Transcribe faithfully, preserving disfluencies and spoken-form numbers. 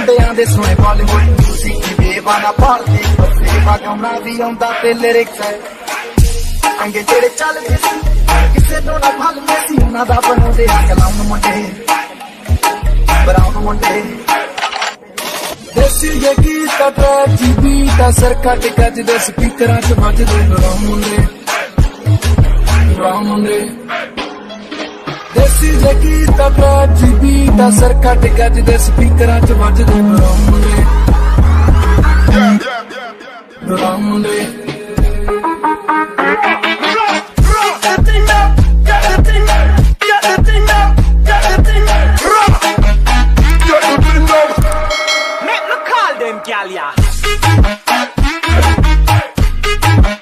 ਮੁੰਡਿਆਂ ਦੇ ਸੋਹਣੇ ਬਾਲੀਵੁੱਡ ਮਿਊਜ਼ਿਕ ਦੀ ਬੇਵਾਨਾ ਪਾਲਦੀ ਸੇਵਾ ਗਾਉਣਾ ਵੀ ਆਉਂਦਾ ਤੇ ਲਿਰਿਕਸ ਹੈ ਅੰਗੇ ਜਿਹੜੇ ਚੱਲਦੇ ਸੀ ਕਿਸੇ ਤੋਂ ਨਾ ਭੱਲਦੇ ਸੀ ਉਹਨਾਂ ਦਾ ਬਣਾਉਂਦੇ ਆ ਕਲਾਮ ਮੁੰਡੇ ਬਰਾਉਨ ਮੁੰਡੇ ਦੇਸੀ ਜੇ ਗੀਤ ਦਾ ਜੀਬੀ ਦਾ ਸਰ ਕੱਟ ਗੱਜਦੇ ਸਪੀਕਰਾਂ 'ਚ ਵੱਜਦੇ ਬਰਾਉਨ ਮੁੰਡੇ ਬਰਾਉਨ ਮੁੰਡੇ ਦੇਸੀ ਜੇ ਗੀਤ ਦਾ ਜੀਬੀ ਦਾ ਸਰ ਕੱਟ ਗੱਜਦੇ ਸਪੀਕਰਾਂ 'ਚ ਵੱਜਦੇ ਬਰਾਉਨ ਮੁੰਡੇ ਬਰਾਉਨ ਮੁੰਡੇ Girl, yeah.